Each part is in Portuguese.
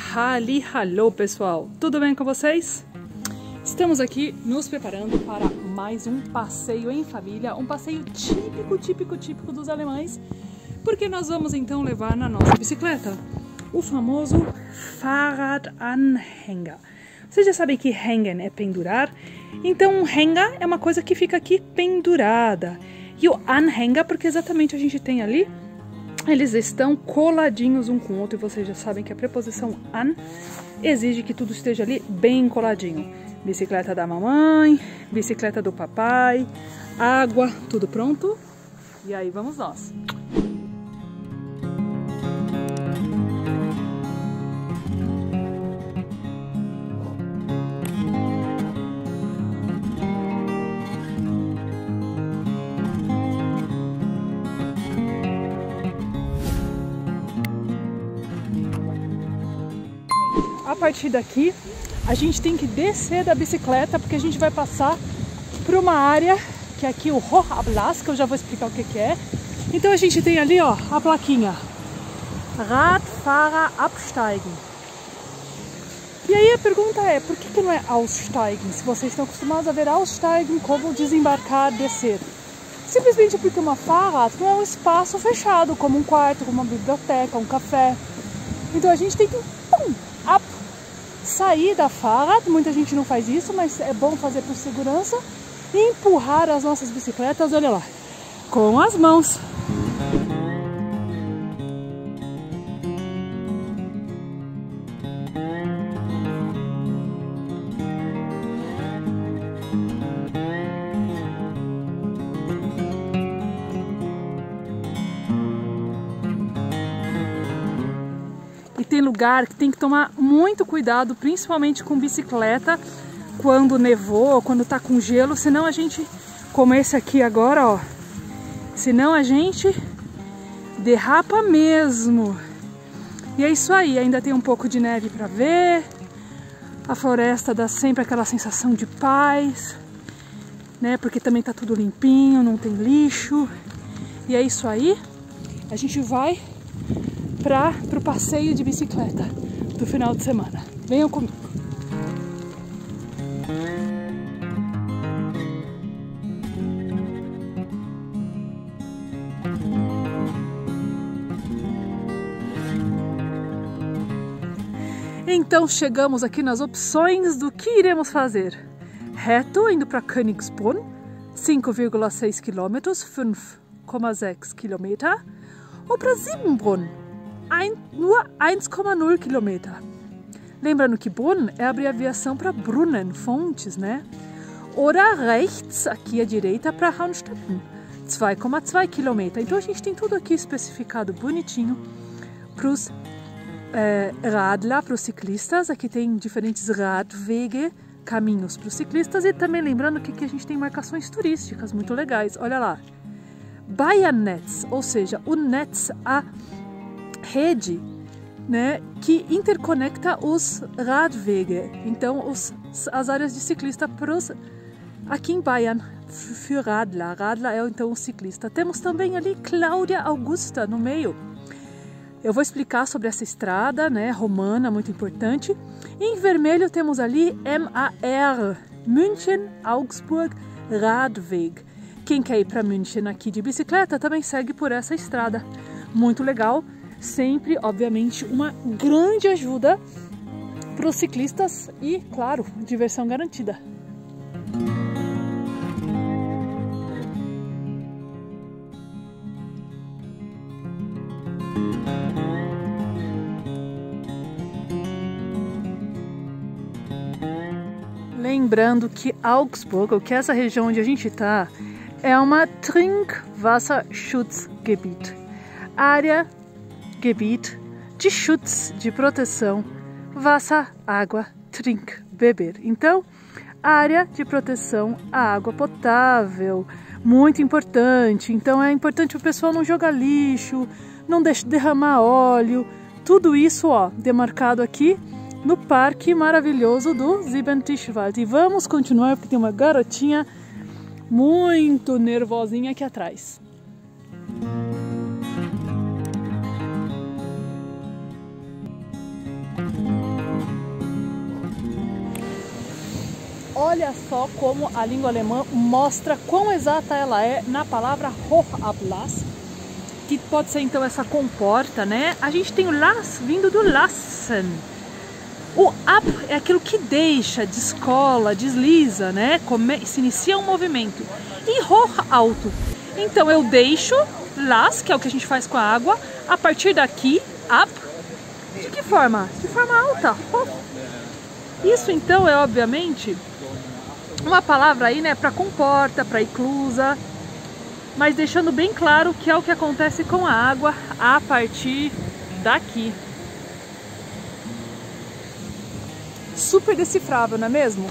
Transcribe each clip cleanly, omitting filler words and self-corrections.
Hallo pessoal, tudo bem com vocês? Estamos aqui nos preparando para mais um passeio em família, um passeio típico dos alemães, porque nós vamos então levar na nossa bicicleta o famoso Fahrradanhänger. Vocês já sabem que hängen é pendurar, então um Hänger é uma coisa que fica aqui pendurada, e o Anhänger porque exatamente a gente tem ali, eles estão coladinhos um com o outro, e vocês já sabem que a preposição an exige que tudo esteja ali bem coladinho. Bicicleta da mamãe, bicicleta do papai, água, tudo pronto? E aí vamos nós! A partir daqui, a gente tem que descer da bicicleta, porque a gente vai passar por uma área, que é aqui o Hochaplatz, que eu já vou explicar o que é. Então a gente tem ali, ó, a plaquinha Radfahrer absteigen. E aí a pergunta é, por que não é aussteigen? Se vocês estão acostumados a ver aussteigen como desembarcar, descer. Simplesmente porque uma Fahrrad não é um espaço fechado, como um quarto, como uma biblioteca, um café. Então a gente tem que sair da Fahrrad, muita gente não faz isso, mas é bom fazer por segurança, e empurrar as nossas bicicletas, olha lá, com as mãos. E tem lugar que tem que tomar muito cuidado, principalmente com bicicleta, quando nevou, quando tá com gelo, senão a gente, como esse aqui agora, ó, senão a gente derrapa mesmo. E é isso aí, ainda tem um pouco de neve para ver, a floresta dá sempre aquela sensação de paz, né, porque também tá tudo limpinho, não tem lixo, e é isso aí, a gente vai para o passeio de bicicleta do final de semana. Venham comigo. Então chegamos aqui nas opções do que iremos fazer. Reto, indo para Königsbrunn, 5,6 km, 5,6 km, ou para Siebenbrunn, nur 1,0 km. Lembrando que Brunn é a abreviação para Brunnen, fontes, né? Oder rechts, aqui à direita, para Rauenstetten, 2,2 km. Então a gente tem tudo aqui especificado bonitinho para os Radler, para os ciclistas. Aqui tem diferentes Radwege, caminhos para os ciclistas. E também lembrando que aqui a gente tem marcações turísticas muito legais. Olha lá, Bayernnetz, ou seja, o Netz, a rede, né, que interconecta os Radwege, então as áreas de ciclista aqui em Bayern, für Radler. Radler é então o ciclista. Temos também ali Cláudia Augusta no meio. Eu vou explicar sobre essa estrada, né, romana, muito importante. Em vermelho temos ali MAR, München Augsburg Radweg. Quem quer ir para München aqui de bicicleta também segue por essa estrada. Muito legal. Sempre, obviamente, uma grande ajuda para os ciclistas e, claro, diversão garantida. Lembrando que Augsburg, ou que essa região onde a gente está, é uma Trinkwasserschutzgebiet, Gebiet de Schutz, de proteção, Wasser, água, Trink, beber. Então, área de proteção à água potável, muito importante. Então é importante o pessoal não jogar lixo, não derramar óleo, tudo isso, ó, demarcado aqui no parque maravilhoso do Siebentischwald. E vamos continuar porque tem uma garotinha muito nervosinha aqui atrás. olha só como a língua alemã mostra quão exata ela é na palavra Hochablass, que pode ser então essa comporta, né? A gente tem o Lass vindo do lassen. O ab é aquilo que deixa, descola, desliza, né? Se inicia um movimento. E hoch, alto. Então eu deixo, las, que é o que a gente faz com a água, a partir daqui, ab. De que forma? De forma alta. Hoch. Isso então é obviamente uma palavra aí, né? Para comporta, para inclusa, mas deixando bem claro que é o que acontece com a água a partir daqui. Super decifrável, não é mesmo?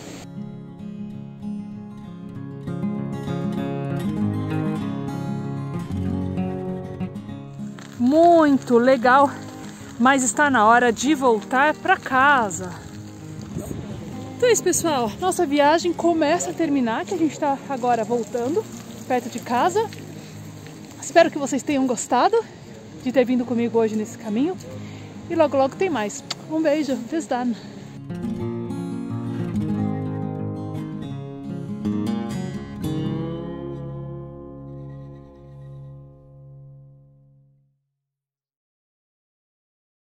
Muito legal, mas está na hora de voltar para casa. Então é isso, pessoal. Nossa viagem começa a terminar, que a gente está agora voltando perto de casa. Espero que vocês tenham gostado de ter vindo comigo hoje nesse caminho. E logo logo tem mais. Um beijo. Bis dann.